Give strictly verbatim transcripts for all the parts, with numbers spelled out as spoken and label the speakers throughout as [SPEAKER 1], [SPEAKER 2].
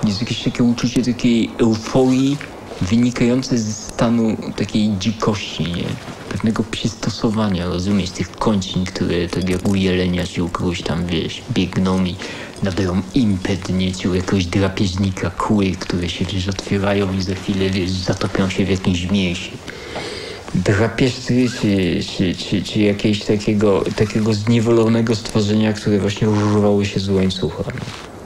[SPEAKER 1] jest jakieś takie uczucie takiej euforii wynikające ze stanu takiej dzikości, nie? Pewnego przystosowania, rozumiesz, tych kończyn, które tak jak u jelenia się u kogoś tam, wiesz, biegną i nabiorą impet, nie? Czy u jakiegoś drapieżnika kły, które się, wiesz, otwierają i za chwilę, wiesz, zatopią się w jakimś mięsie. Drapieżcy czy, czy, czy, czy jakiegoś takiego, takiego zniewolonego stworzenia, które właśnie urwały się z łańcucha. No.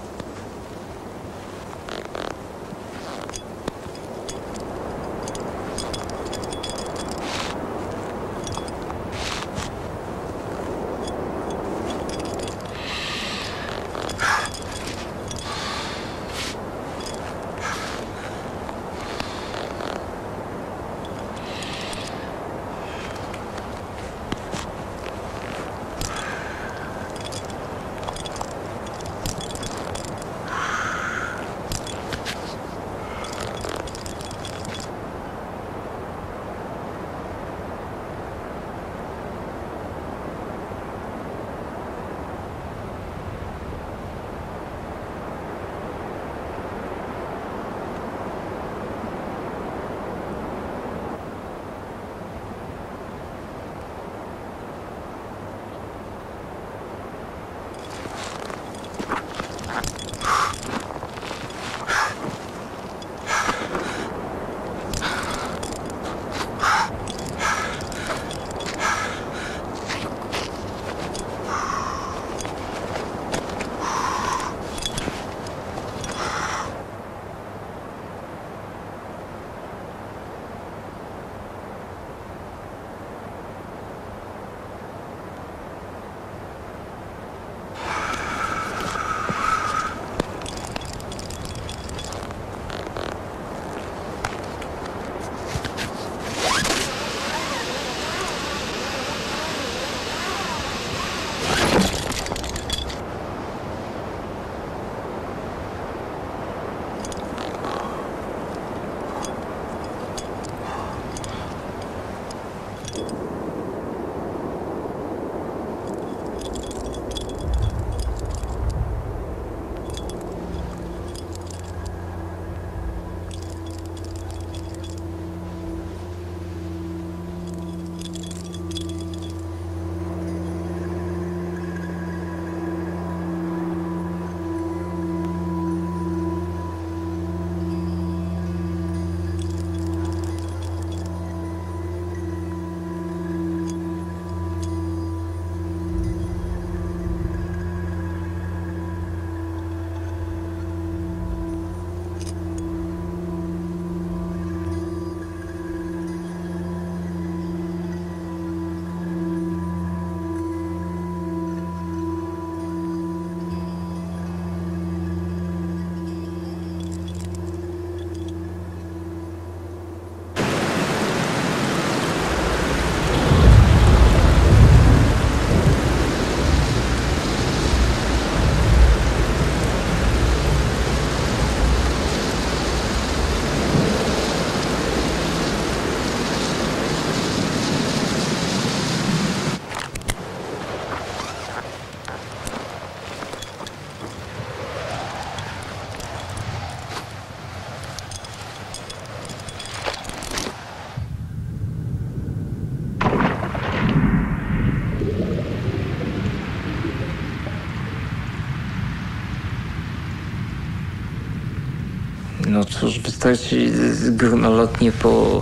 [SPEAKER 1] No cóż, wystarczy górnolotnie po,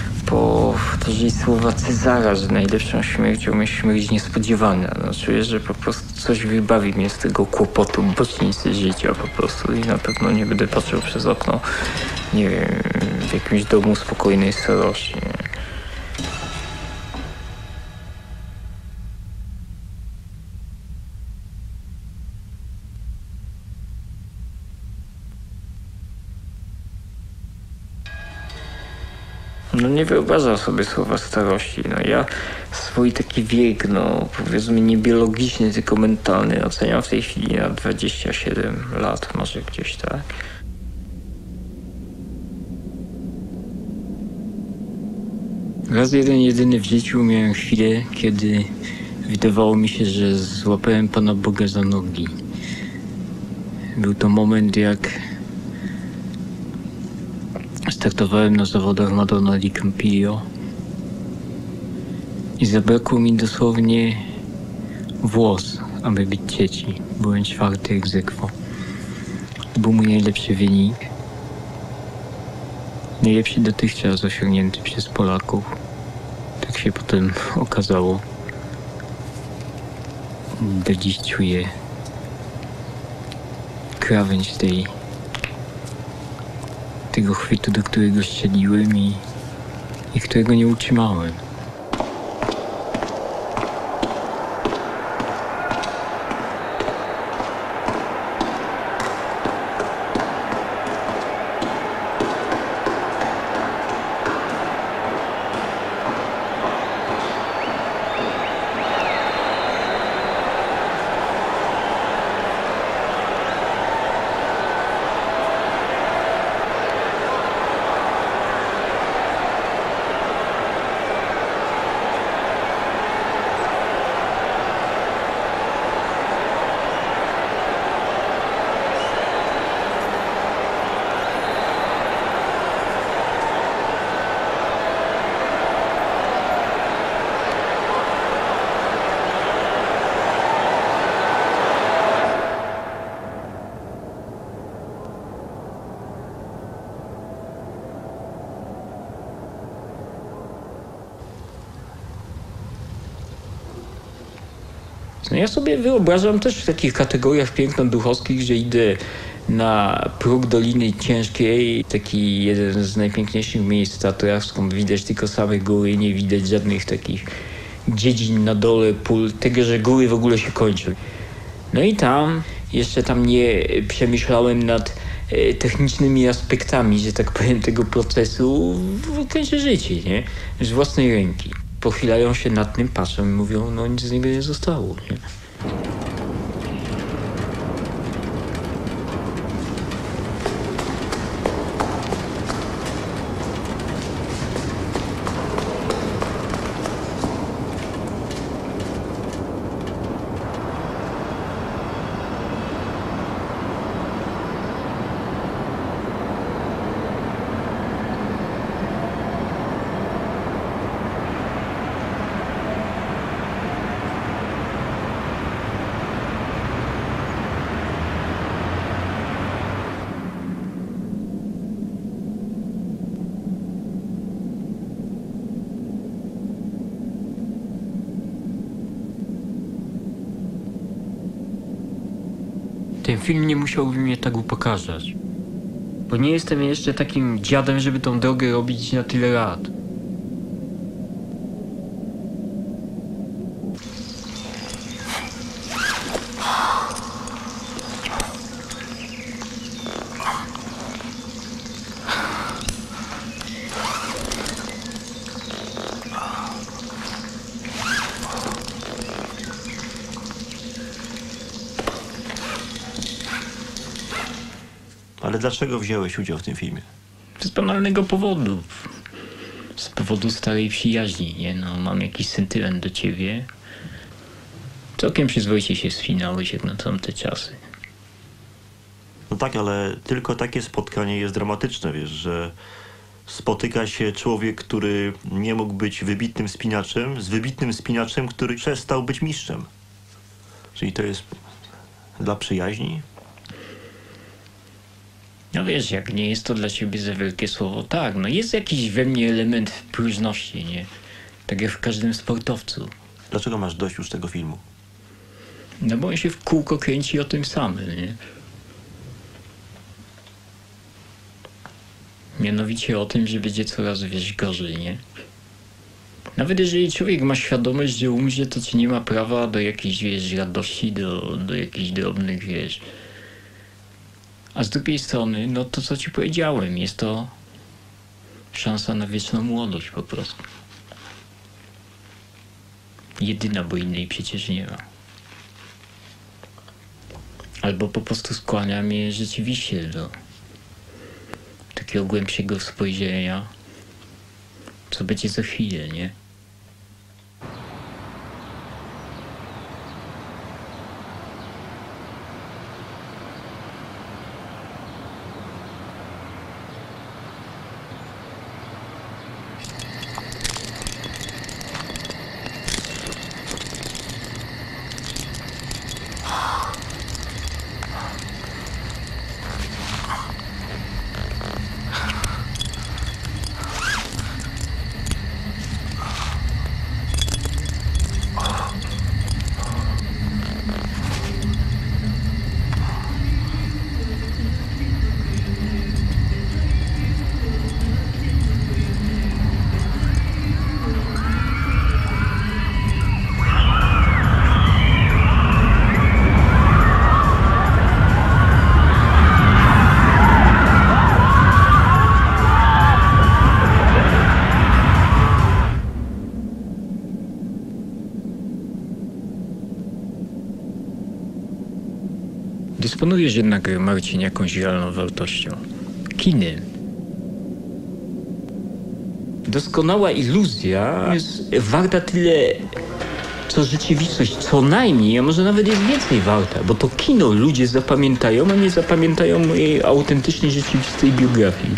[SPEAKER 1] powtórzyć słowa Cezara, że najlepszą śmiercią jest śmierć niespodziewana. No, czuję, że po prostu coś wybawi mnie z tego kłopotu bocznicy życia po prostu i na pewno nie będę patrzył przez okno, nie wiem, w jakimś domu spokojnej starości. No nie wyobrażam sobie słowa starości. No ja swój taki wiek, no powiedzmy nie biologiczny, tylko mentalny oceniam w tej chwili na dwadzieścia siedem lat, może gdzieś tak. Raz jeden jedyny w życiu miałem chwilę, kiedy wydawało mi się, że złapałem Pana Boga za nogi. Był to moment, jak startowałem na zawodach Madonna di Campiglio i zabrakło mi dosłownie włos, aby być trzeci. Byłem czwarty ex aequo. To był mój najlepszy wynik. Najlepszy dotychczas osiągnięty przez Polaków. Tak się potem okazało. Do dziś czuję krawędź tej tego chwytu, do którego strzeliłem i, i którego nie utrzymałem. No ja sobie wyobrażam też w takich kategoriach piękno-duchowskich, że idę na próg Doliny Ciężkiej, taki jeden z najpiękniejszych miejsc w Tatrach, skąd widać tylko same góry, nie widać żadnych takich dziedzin na dole, pól, tego, że góry w ogóle się kończą. No i tam, jeszcze tam nie przemyślałem nad e, technicznymi aspektami, że tak powiem, tego procesu, kończę życie, nie? Z własnej ręki. Pochylają się nad tym, patrzą i mówią, no nic z niego nie zostało, nie? Ten film nie musiałby mnie tak upokarzać. Bo nie jestem jeszcze takim dziadem, żeby tą drogę robić na tyle lat.
[SPEAKER 2] Ale dlaczego wziąłeś udział w tym filmie?
[SPEAKER 1] Z banalnego powodu. Z powodu starej przyjaźni, nie? No, mam jakiś sentyment do ciebie. Całkiem przyzwoicie się sfinałeś jak na tamte czasy.
[SPEAKER 2] No tak, ale tylko takie spotkanie jest dramatyczne, wiesz, że spotyka się człowiek, który nie mógł być wybitnym spinaczem, z wybitnym spinaczem, który przestał być mistrzem. Czyli to jest dla przyjaźni?
[SPEAKER 1] No wiesz, jak nie jest to dla ciebie za wielkie słowo, tak, no jest jakiś we mnie element próżności, nie? Tak jak w każdym sportowcu.
[SPEAKER 2] Dlaczego masz dość już tego filmu?
[SPEAKER 1] No bo on się w kółko kręci o tym samym, nie? Mianowicie o tym, że będzie coraz, wiesz, gorzej, nie? Nawet jeżeli człowiek ma świadomość, że umrze, to ci nie ma prawa do jakiejś, wiesz, radości, do, do jakichś drobnych, wiesz... A z drugiej strony, no to co ci powiedziałem, jest to szansa na wieczną młodość po prostu. Jedyna, bo innej przecież nie ma. Albo po prostu skłania mnie rzeczywiście do takiego głębszego spojrzenia, co będzie za chwilę, nie? Dysponujesz jednak, Marcin, jakąś realną wartością. Kiny. Doskonała iluzja jest warta tyle, co rzeczywistość, co najmniej, a może nawet jest więcej warta, bo to kino ludzie zapamiętają, a nie zapamiętają mojej autentycznie rzeczywistej biografii.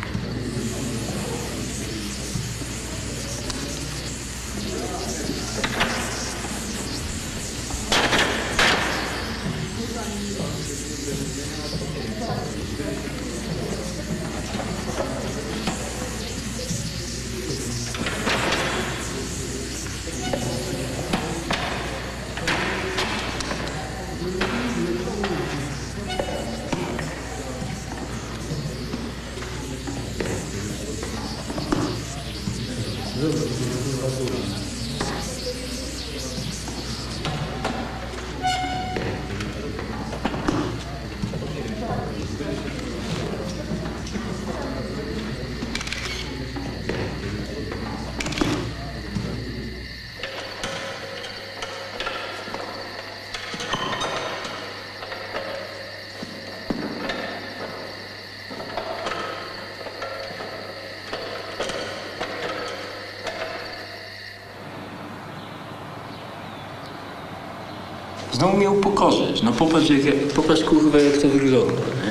[SPEAKER 1] Znowu mnie upokorzysz. No popatrz, jak, popatrz kurwa, jak to wygląda, nie?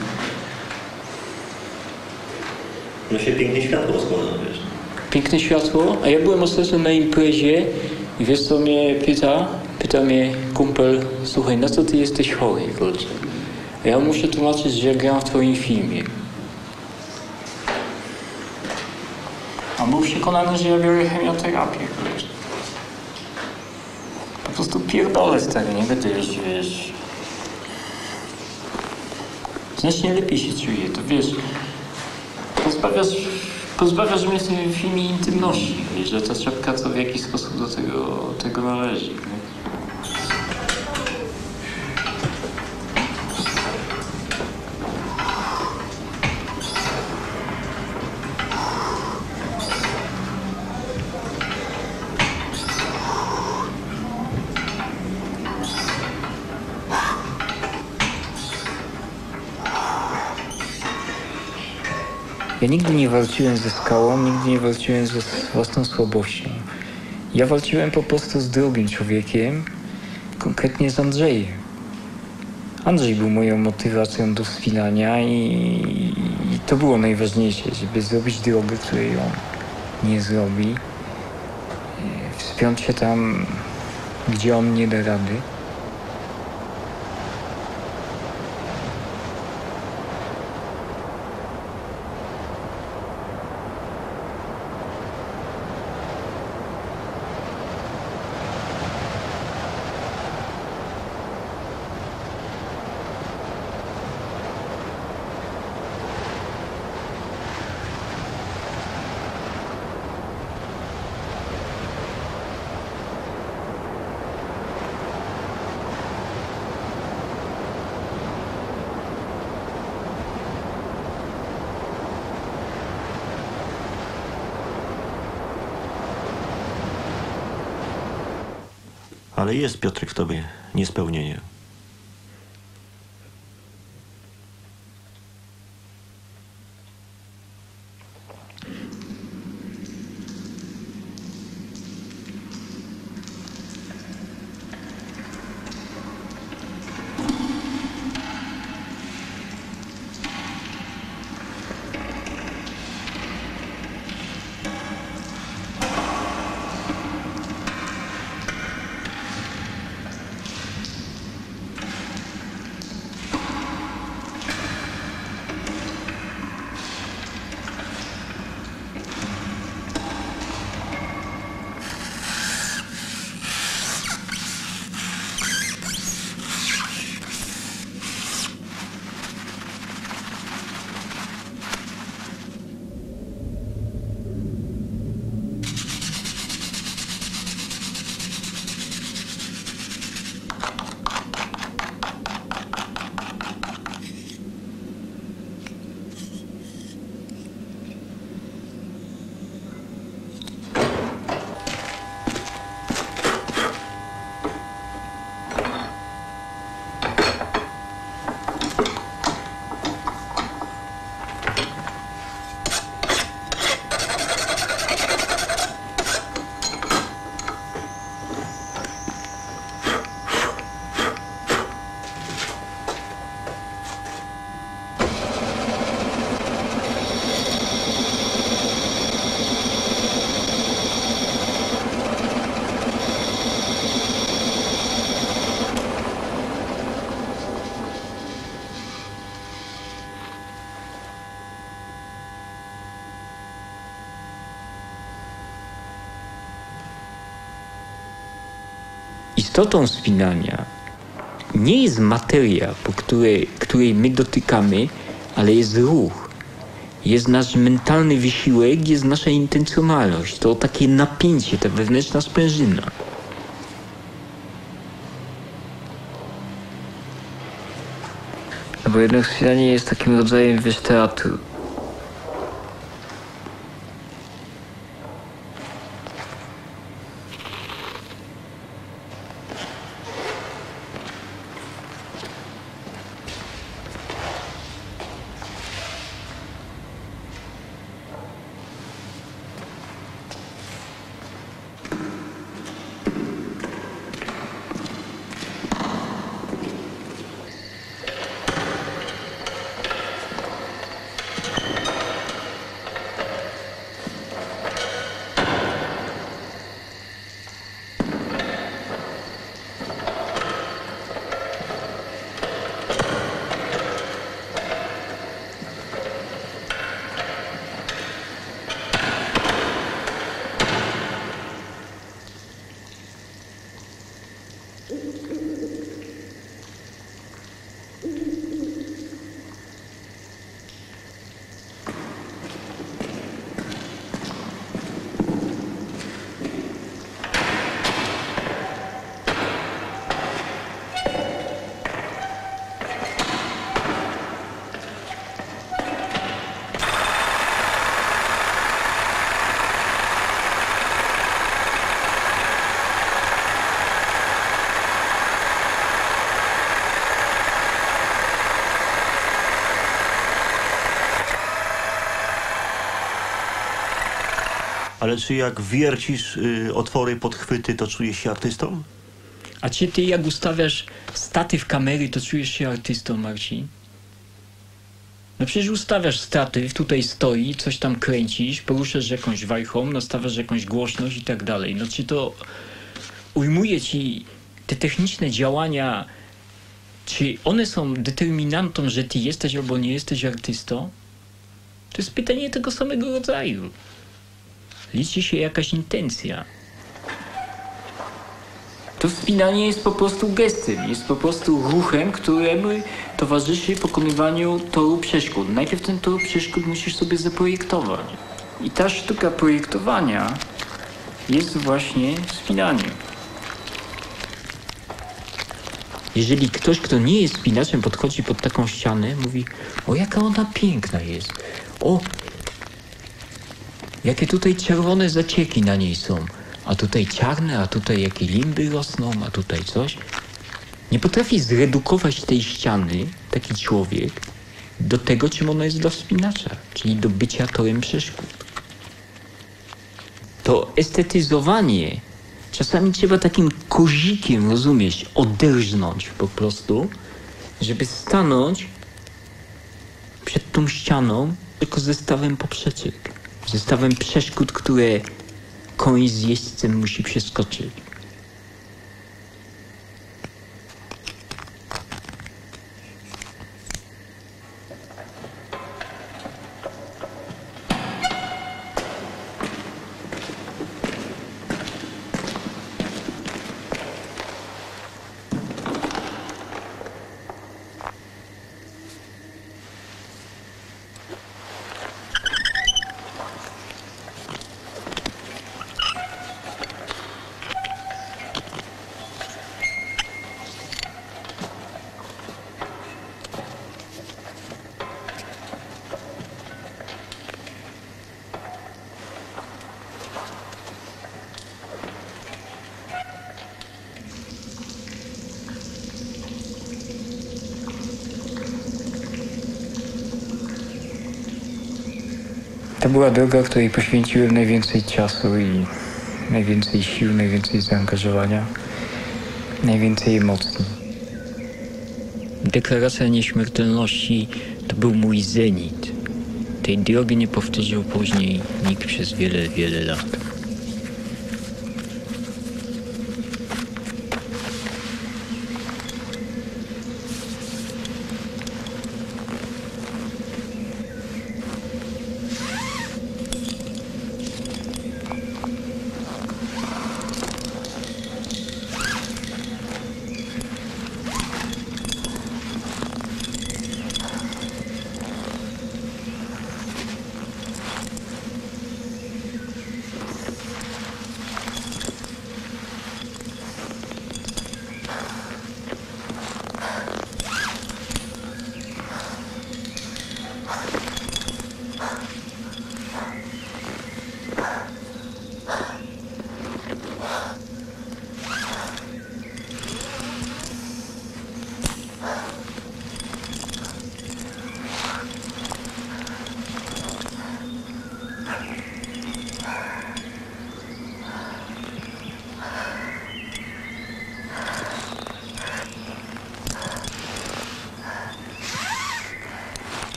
[SPEAKER 2] No się pięknie światło składa, wiesz.
[SPEAKER 1] Piękne światło, a ja byłem ostatnio na imprezie i wiesz co mnie pyta? Pyta mnie kumpel, słuchaj, na co ty jesteś chory, kurczę? A ja muszę tłumaczyć, że ja gram w twoim filmie. A był przekonany, że ja biorę chemioterapię, kurczę. Po prostu pierdolę z tego, nie będę już, wiesz... Znacznie lepiej się czuję, to wiesz... Pozbawiasz, pozbawiasz mnie w tym filmie intymności, wiesz, że ta czapka to w jakiś sposób do tego, tego należy, nie? Ja nigdy nie walczyłem ze skałą, nigdy nie walczyłem ze własną słabością. Ja walczyłem po prostu z drugim człowiekiem, konkretnie z Andrzejem. Andrzej był moją motywacją do wspinania i, i to było najważniejsze, żeby zrobić drogę, której on nie zrobi. Wspiąć się tam, gdzie on nie da rady.
[SPEAKER 2] Ale jest, Piotrek, w tobie niespełnienie.
[SPEAKER 1] istotą spinania nie jest materia, po której, której my dotykamy, ale jest ruch. Jest nasz mentalny wysiłek, jest nasza intencjonalność. To takie napięcie, ta wewnętrzna sprężyna. No bo jednak spinanie jest takim rodzajem, wiesz, teatru.
[SPEAKER 2] Ale czy jak wiercisz y, otwory, podchwyty, to czujesz się artystą?
[SPEAKER 1] A czy ty jak ustawiasz statyw kamery, to czujesz się artystą, Marcin? No przecież ustawiasz statyw, tutaj stoi, coś tam kręcisz, poruszasz jakąś wajchą, nastawiasz jakąś głośność i tak dalej. No czy to ujmuje ci te techniczne działania, czy one są determinantą, że ty jesteś albo nie jesteś artystą? To jest pytanie tego samego rodzaju. Liczy się jakaś intencja. To wspinanie jest po prostu gestem, jest po prostu ruchem, któremu towarzyszy pokonywaniu toru przeszkód. Najpierw ten tor przeszkód musisz sobie zaprojektować. I ta sztuka projektowania jest właśnie wspinaniem. Jeżeli ktoś, kto nie jest spinaczem, podchodzi pod taką ścianę, mówi: o, jaka ona piękna jest. O, jakie tutaj czerwone zacieki na niej są. A tutaj czarne, a tutaj jakie limby rosną, a tutaj coś. Nie potrafi zredukować tej ściany taki człowiek do tego, czym ona jest dla wspinacza, czyli do bycia torem przeszkód. To estetyzowanie czasami trzeba takim kozikiem, rozumiesz, oderznąć po prostu, żeby stanąć przed tą ścianą tylko zestawem poprzeczek. Zestawem przeszkód, które koń z jeźdźcem musi przeskoczyć. To była droga, której poświęciłem najwięcej czasu i najwięcej sił, najwięcej zaangażowania, najwięcej emocji. Deklaracja nieśmiertelności to był mój zenit. Tej drogi nie powtórzył później nikt przez wiele, wiele lat.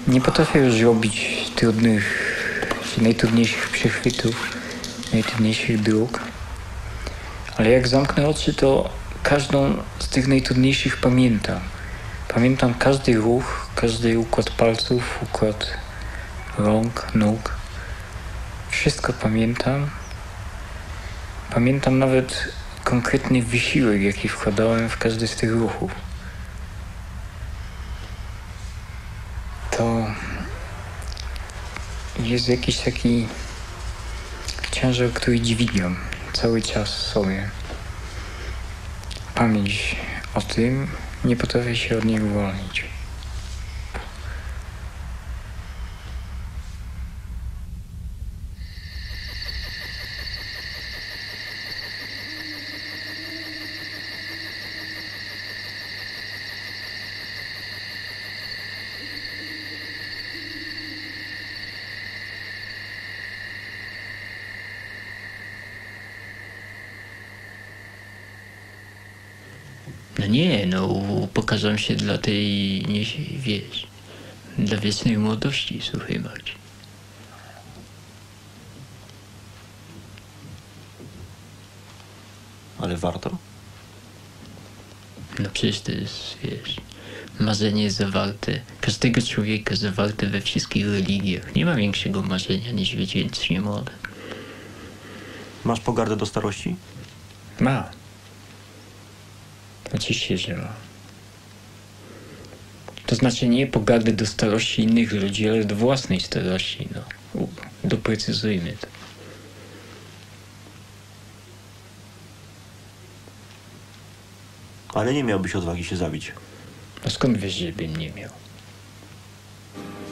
[SPEAKER 1] Nie potrafię już robić trudnych, najtrudniejszych przechwytów, najtrudniejszych dróg. Ale jak zamknę oczy, to każdą z tych najtrudniejszych pamiętam. Pamiętam każdy ruch, każdy układ palców, układ rąk, nóg. Wszystko pamiętam. Pamiętam nawet konkretny wysiłek, jaki wkładałem w każdy z tych ruchów. To jest jakiś taki ciężar, który dźwigam cały czas sobie. Pamięć o tym, nie potrafię się od niej uwolnić.
[SPEAKER 3] No nie, no pokażę się dla tej, nie, wiesz, dla wiecznej młodości, słuchaj Marcin.
[SPEAKER 2] Ale warto?
[SPEAKER 3] No przecież to jest, wiesz, marzenie zawarte, każdego człowieka zawarte we wszystkich religiach. Nie ma większego marzenia niż być wiecznie młody.
[SPEAKER 2] Masz pogardę do starości?
[SPEAKER 1] Ma. Oczywiście, że ma. To znaczy nie pogardy do starości innych ludzi, ale do własnej starości, no. U, doprecyzujmy to.
[SPEAKER 2] Ale nie miałbyś odwagi się zabić.
[SPEAKER 1] A skąd wiesz, żebym nie miał?